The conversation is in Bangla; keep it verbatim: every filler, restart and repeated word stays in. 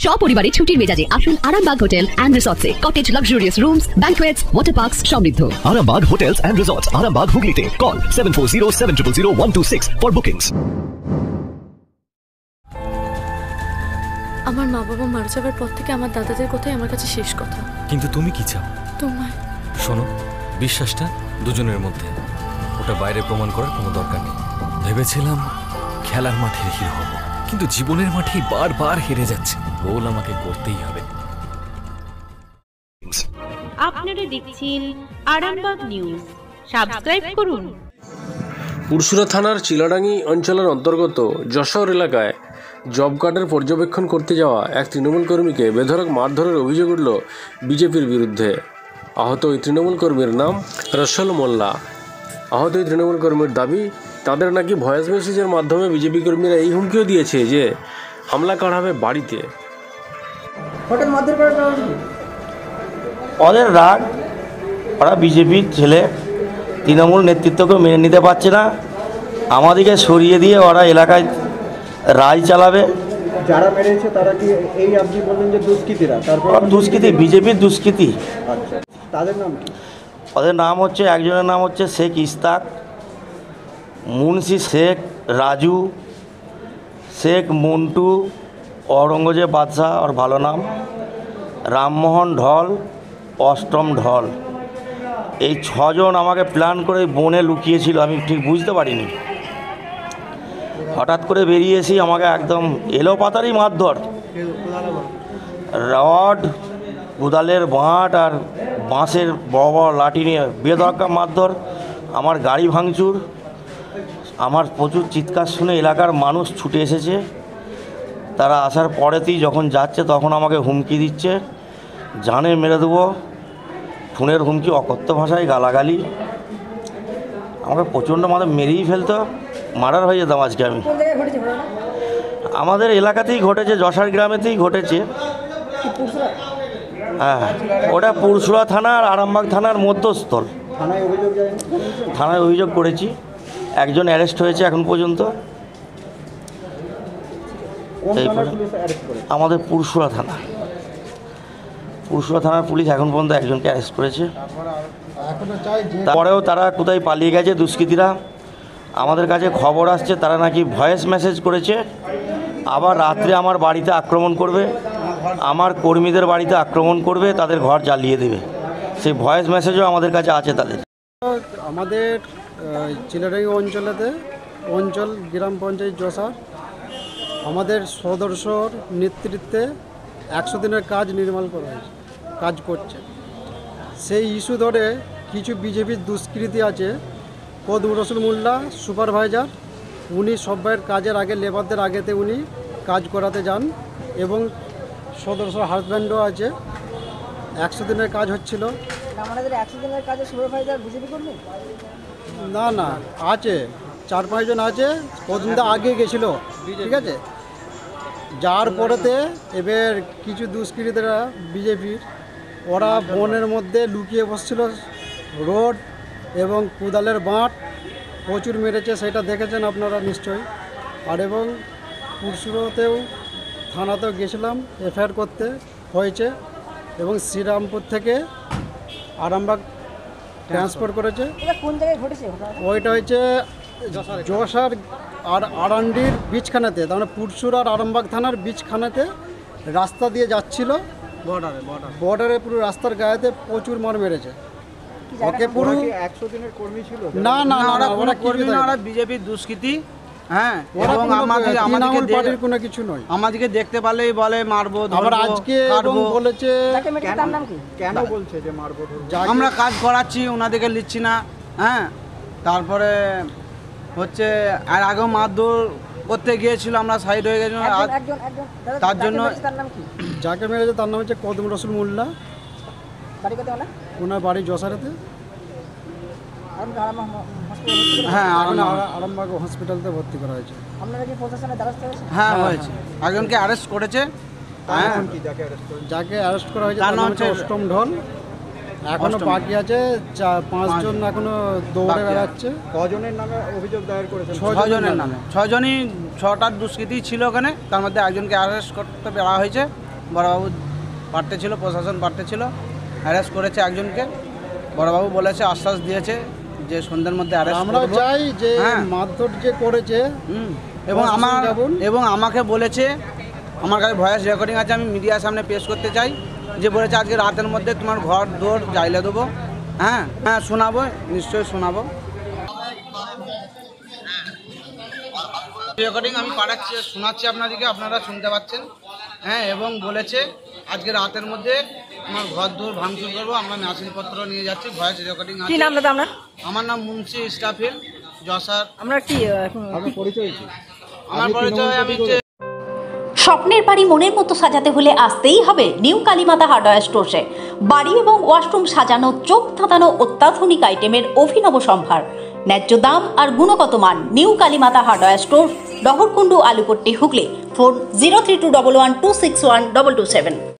সপরিবারে ছুটির মেজাজে আসুন আরামবাগ হোটেল অ্যান্ড রিসর্টসে। Cottage, luxurious rooms, banquets, water parks সমৃদ্ধ। Arambag Hotels and Resorts, Arambag Hooghly. Call seven four zero seven zero zero one two six for bookings. আমার মা বাবা মারা যাওয়ার পর থেকে আমার দাদাদের কথাই আমার কাছে শেষ কথা। কিন্তু তুমি কি চাও? তোমায়। শোনো, বিশ্বাসটা দুজনের মধ্যে, ওটা বাইরে প্রমাণ করার কোনো দরকার নেই। ভেবেছিলাম খেলার মাঠে হিরো হব, কিন্তু জীবনের মাঠেই বারবার হেরে যাচ্ছে। গোল আমাকে করতেই হবে। আপনারা দেখছেন আরামবাগ নিউজ, সাবস্ক্রাইব করুন। পুরসুরা থানার চিলাডাঙ্গি অঞ্চলের অন্তর্গত যশোর এলাকায় জব কার্ডের পর্যবেক্ষণ করতে যাওয়া এক তৃণমূল কর্মীকে বেধড়ক মারধরের অভিযোগ উঠল বিজেপির বিরুদ্ধে। আহত ওই তৃণমূল কর্মীর নাম রসল মোল্লা। আহত ওই তৃণমূল কর্মীর দাবি, তাদের নাকি ভয়েস মেসেজের মাধ্যমে বিজেপি কর্মীরা এই হুমকিও দিয়েছে যে হামলা করা হবে বাড়িতে। ওদের রাগ, ওরা বিজেপির ছেলে, তৃণমূল নেতৃত্বকে মেনে নিতে পারছে না। আমাদেরকে সরিয়ে দিয়ে ওরা এলাকায় রাজ চালাবে। যারা মেরেছে তারা কি এই আপনি বললেন যে দুষ্কৃতীরা? তারপর দুষ্কৃতি, বিজেপির দুষ্কৃতি। আচ্ছা, তাদের নাম কি? ওদের নাম হচ্ছে, একজনের নাম হচ্ছে শেখ ইস্তাক, মুন্সি শেখ রাজু, শেখ মন্টু, औरंगजेब बादशाह और ভালো নাম রামমোহন ঢল, অষ্টম ঢল। এই ছজন আমাকে প্ল্যান করে বনে লুকিয়েছিল, আমি ঠিক বুঝতে পারিনি। হঠাৎ করে বেরিয়ে এসে আমাকে একদম এলো পাতারই মারধর, রড, কোদালের বাঁট আর বাঁশের বড় বড় লাঠি নিয়ে বেদরকা মারধর। আমার গাড়ি ভাঙচুর। আমার প্রচুর চিৎকার শুনে এলাকার মানুষ ছুটে এসেছে। তারা আসার পরেতেই যখন যাচ্ছে তখন আমাকে হুমকি দিচ্ছে, জানে মেরে দেবো, খুনের হুমকি, অকথ্য ভাষায় গালাগালি। আমাকে প্রচণ্ড মাথা মেরেই ফেলতো, মার্ডার হয়ে যেতাম আজকে আমি। আমাদের এলাকাতেই ঘটেছে, যশার গ্রামেতেই ঘটেছে। হ্যাঁ, ওটা পুরসুরা থানা আর আরামবাগ থানার মধ্যস্থল। থানায় অভিযোগ করেছি, একজন অ্যারেস্ট হয়েছে এখন পর্যন্ত। আমাদের পুরসুরা থানা, পুরসুরা থানার পুলিশ এখন পর্যন্ত একজনকে অ্যারেস্ট করেছে। তারপরেও তারা কোথায় পালিয়ে গেছে দুষ্কৃতীরা। আমাদের কাছে খবর আসছে তারা নাকি ভয়েস মেসেজ করেছে, আবার রাত্রে আমার বাড়িতে আক্রমণ করবে, আমার কর্মীদের বাড়িতে আক্রমণ করবে, তাদের ঘর জ্বালিয়ে দেবে। সেই ভয়েস মেসেজও আমাদের কাছে আছে তাদের। আমাদের চিলাডাঙ্গি অঞ্চলেতে অঞ্চল গ্রাম পঞ্চায়েত যশোর আমাদের সদস্যর নেতৃত্বে একশো দিনের কাজ নির্মাণ করা হয়েছে, কাজ করছে। সেই ইস্যু ধরে কিছু বিজেপির দুষ্কৃতী আছে, কদম রসুল মোল্লা সুপারভাইজার, উনি সবাইয়ের কাজের আগে, লেবারদের আগেতে উনি কাজ করাতে যান, এবং সদস্য হাজব্যান্ডও আছে। একশো দিনের কাজ হচ্ছিল। না না, আছে, চার পাঁচজন আছে। কদিন আগে গেছিলো, ঠিক আছে। যার পরেতে এবার কিছু দুষ্কৃতীরা বিজেপির, ওরা বনের মধ্যে লুকিয়ে বসছিল, রোড এবং কোদালের বাঁট প্রচুর মেরেছে, সেটা দেখেছেন আপনারা নিশ্চয়ই। আর এবং পুরসুরাতেও থানাতেও গেছিলাম, এফআইআর করতে হয়েছে, এবং শ্রীরামপুর থেকে আরামবাগ ট্রান্সফার করেছে। কোন জায়গায় ঘটেছে? ওইটা হচ্ছে যশোর আর আরান্ডির বীজখানাতে, তার মানে পুরসুরা আর আরামবাগ থানার বীজখানাতে রাস্তা দিয়ে যাচ্ছিল, বর্ডারে বর্ডারে পুরো রাস্তার গায়েতে প্রচুর মার মেরেছে। ওকে পুরো একশো দিনের কর্মী ছিল? না না না, ওরা কর্মী না, ওরা বিজেপির দুষ্কৃতী। হ্যাঁ, এবং আমাদের আমাদের কোনো কিছু নয়। আমাদেরকে দেখতে পারলেই বলে মারবো, আবার আজকে বলেছে কেন বলছে যে মারবো, আমরা কাজ করাচ্ছি, ওনাদেরকে নিচ্ছি না। হ্যাঁ, তারপরে হচ্ছে আর আগেও মারধর করতে গিয়েছিল, আমরা সাইড হয়ে গেছিলাম। তার জন্য যাকে মেরেছে তার নাম হচ্ছে কদম রসুল মোল্লা, ওনার বাড়ি যশোরেতে। হ্যাঁ, আরামবাগ হসপিটালতে ভর্তি করা হয়েছে। হ্যাঁ হয়েছে, একজনকে অ্যারেস্ট করেছে। যাকে অ্যারেস্ট করা হয়েছে তার নাম হচ্ছে অষ্টম ঢল। এখনো বাকি আছে পাঁচজন, এখনো দৌড়ে বেড়াচ্ছে। কজনের নামে অভিযোগ দায়ের করেছে? ছজনের নামে। ছজনই, ছটার দুষ্কৃতী ছিল ওখানে, তার মধ্যে একজনকে অ্যারেস্ট করতে বেড়া হয়েছে। বড়বাবু পারতে ছিল, প্রশাসন পারতে ছিল, অ্যারেস্ট করেছে একজনকে। বড়বাবু বলেছে, আশ্বাস দিয়েছে যে সন্ধ্যের মধ্যে অ্যারেস্ট আমরা করব। চাই যে হ্যাঁ। মারধর যে করেছে হুম, এবং আমার এবং আমাকে বলেছে, আমার কাছে ভয়েস রেকর্ডিং আছে, আমি মিডিয়ার সামনে পেশ করতে চাই, যে বলেছে আজকে রাতের মধ্যে তোমার ঘর দৌড় জ্বাইলে দেবো। হ্যাঁ হ্যাঁ শোনাবো, নিশ্চয়ই শোনাবো। রেকর্ডিং আমি পাঠাচ্ছি, শোনাচ্ছি আপনাদেরকে, আপনারা শুনতে পাচ্ছেন। হ্যাঁ, এবং বলেছে আজকে রাতের মধ্যে আমার ঘর দৌড় ভাঙচুর করবো, আমরা মেশিনপত্র নিয়ে যাচ্ছি, ভয়েস রেকর্ডিং আছে। কি নাম দাদা আপনার? আমার নাম মুন্সি ইস্টাফিল যশার। আমরা কি আপনার পরিচয় কি? আমার পরিচয় আমি হচ্ছে স্বপ্নের বাড়ি মনের মতো সাজাতে হলে আসতেই হবে নিউ কালীমাতা হার্ডওয়্যার স্টোরে। বাড়ি এবং ওয়াশরুম সাজানো, চোখ ধাঁধানো অত্যাধুনিক আইটেমের অভিনব সম্ভার, ন্যায্য দাম আর গুণগত মান। New Kalimata hardware store, Daharkundu, Alupatti, Hooghly. Phone zero three two double one two six one double two seven.